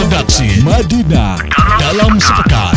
Redaksi Madinah dalam sepekan.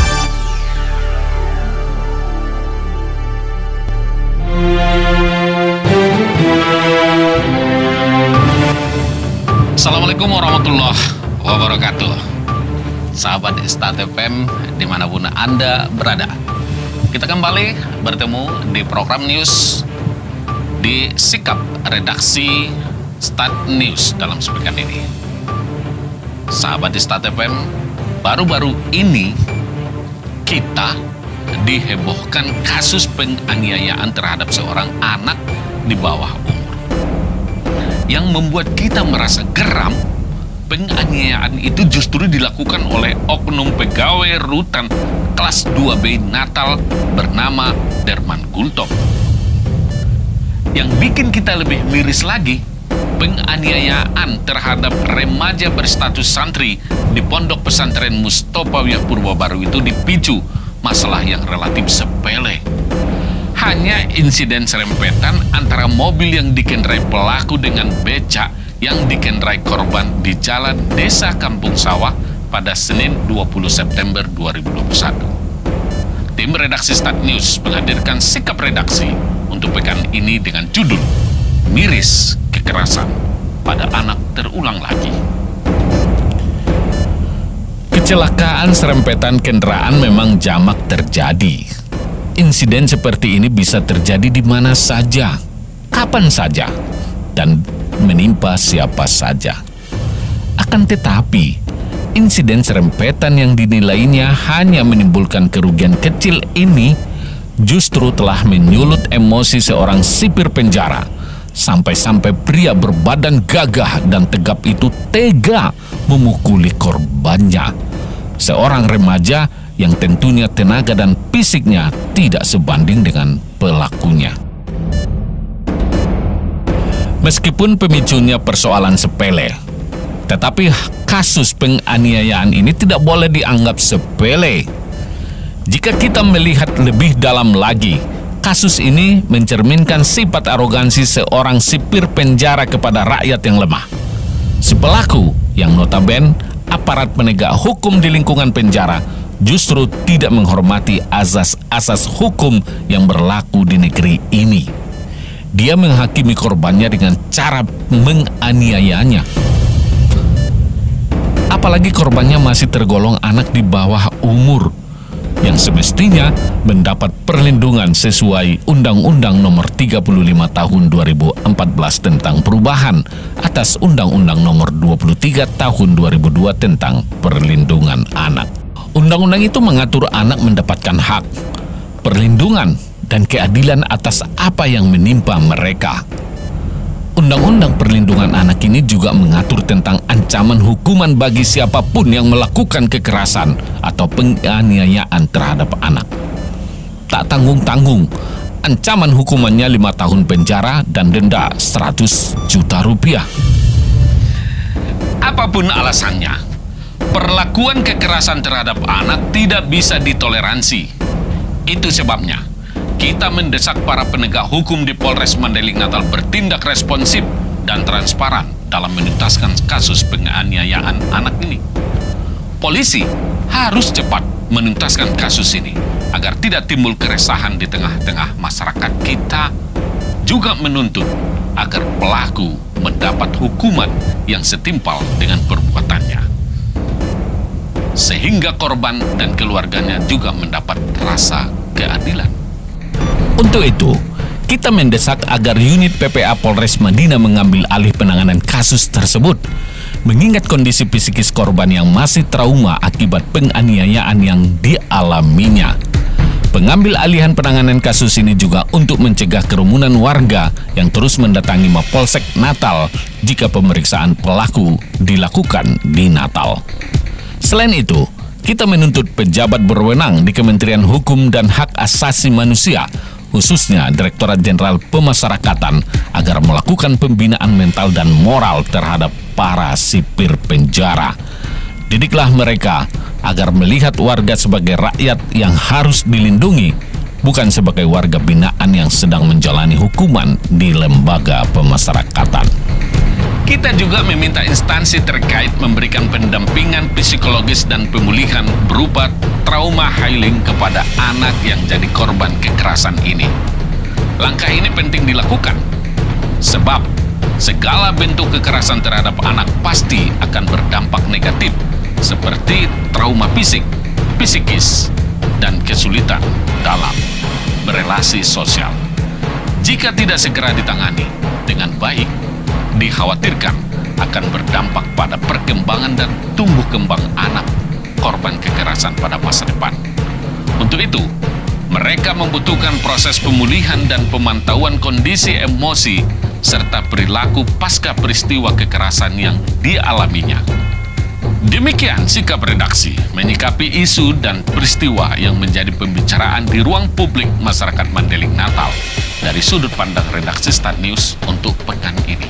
Assalamualaikum warahmatullahi wabarakatuh. Sahabat Start FM dimanapun Anda berada, kita kembali bertemu di program news di sikap redaksi Start News dalam sepekan ini. Sahabat di Start FM, baru-baru ini kita dihebohkan kasus penganiayaan terhadap seorang anak di bawah umur. Yang membuat kita merasa geram, penganiayaan itu justru dilakukan oleh oknum pegawai rutan kelas 2B Natal bernama Derman Gultom. Yang bikin kita lebih miris lagi, penganiayaan terhadap remaja berstatus santri di Pondok Pesantren Mustofawiyah Purwobaru itu dipicu masalah yang relatif sepele. Hanya insiden serempetan antara mobil yang dikendarai pelaku dengan becak yang dikendarai korban di jalan Desa Kampung Sawah pada Senin 20 September 2021. Tim redaksi Start News menghadirkan sikap redaksi untuk pekan ini dengan judul Miris Kekerasan pada Anak Terulang Lagi. Kecelakaan serempetan kendaraan memang jamak terjadi. Insiden seperti ini bisa terjadi di mana saja, kapan saja, dan menimpa siapa saja. Akan tetapi, insiden serempetan yang dinilainya hanya menimbulkan kerugian kecil ini justru telah menyulut emosi seorang sipir penjara, sampai-sampai pria berbadan gagah dan tegap itu tega memukuli korbannya. Seorang remaja yang tentunya tenaga dan fisiknya tidak sebanding dengan pelakunya. Meskipun pemicunya persoalan sepele, tetapi kasus penganiayaan ini tidak boleh dianggap sepele. Jika kita melihat lebih dalam lagi, kasus ini mencerminkan sifat arogansi seorang sipir penjara kepada rakyat yang lemah. Si pelaku yang notabene aparat penegak hukum di lingkungan penjara justru tidak menghormati asas-asas hukum yang berlaku di negeri ini. Dia menghakimi korbannya dengan cara menganiayanya. Apalagi korbannya masih tergolong anak di bawah umur, yang semestinya mendapat perlindungan sesuai Undang-Undang Nomor 35 Tahun 2014 tentang perubahan atas Undang-Undang Nomor 23 Tahun 2002 tentang perlindungan anak. Undang-undang itu mengatur anak mendapatkan hak, perlindungan, dan keadilan atas apa yang menimpa mereka. Undang-undang perlindungan anak ini juga mengatur tentang ancaman hukuman bagi siapapun yang melakukan kekerasan atau penganiayaan terhadap anak. Tak tanggung-tanggung, ancaman hukumannya 5 tahun penjara dan denda 100 juta rupiah. Apapun alasannya, perlakuan kekerasan terhadap anak tidak bisa ditoleransi. Itu sebabnya kita mendesak para penegak hukum di Polres Mandailing Natal bertindak responsif dan transparan dalam menuntaskan kasus penganiayaan anak ini. Polisi harus cepat menuntaskan kasus ini agar tidak timbul keresahan di tengah-tengah masyarakat kita. Juga menuntut agar pelaku mendapat hukuman yang setimpal dengan perbuatannya, sehingga korban dan keluarganya juga mendapat rasa keadilan. Untuk itu, kita mendesak agar unit PPA Polres Madinah mengambil alih penanganan kasus tersebut, mengingat kondisi psikis korban yang masih trauma akibat penganiayaan yang dialaminya. Pengambil alihan penanganan kasus ini juga untuk mencegah kerumunan warga yang terus mendatangi Mapolsek Natal jika pemeriksaan pelaku dilakukan di Natal. Selain itu, kita menuntut pejabat berwenang di Kementerian Hukum dan Hak Asasi Manusia, khususnya Direktorat Jenderal Pemasyarakatan, agar melakukan pembinaan mental dan moral terhadap para sipir penjara. Didiklah mereka agar melihat warga sebagai rakyat yang harus dilindungi, bukan sebagai warga binaan yang sedang menjalani hukuman di lembaga pemasyarakatan. Kita juga meminta instansi terkait memberikan pendampingan psikologis dan pemulihan berupa trauma healing kepada anak yang jadi korban kekerasan ini. Langkah ini penting dilakukan, sebab segala bentuk kekerasan terhadap anak pasti akan berdampak negatif, seperti trauma fisik, psikis, dan kesulitan dalam berelasi sosial. Jika tidak segera ditangani dengan baik, dikhawatirkan akan berdampak pada perkembangan dan tumbuh kembang anak korban kekerasan pada masa depan. Untuk itu, mereka membutuhkan proses pemulihan dan pemantauan kondisi emosi serta perilaku pasca peristiwa kekerasan yang dialaminya. Demikian sikap redaksi menyikapi isu dan peristiwa yang menjadi pembicaraan di ruang publik masyarakat Mandailing Natal dari sudut pandang redaksi Start News untuk pekan ini.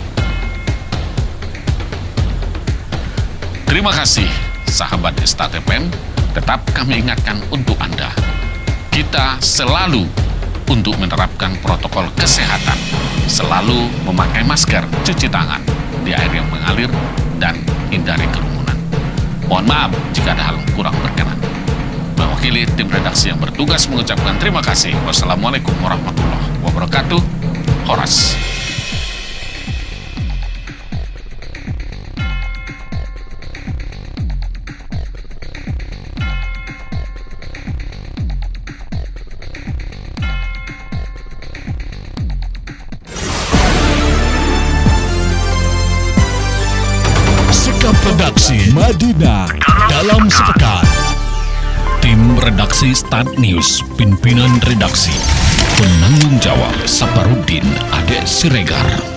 Terima kasih sahabat Start FM, tetap kami ingatkan untuk Anda, kita selalu untuk menerapkan protokol kesehatan, selalu memakai masker, cuci tangan di air yang mengalir, dan hindari kerumunan. Mohon maaf jika ada hal yang kurang berkenan. Mewakili tim redaksi yang bertugas mengucapkan terima kasih. Wassalamualaikum warahmatullahi wabarakatuh. Horas. Sikap redaksi Madinah dalam sepekan. Tim redaksi Start News, pimpinan redaksi, penanggung jawab Saparudin Ade Siregar.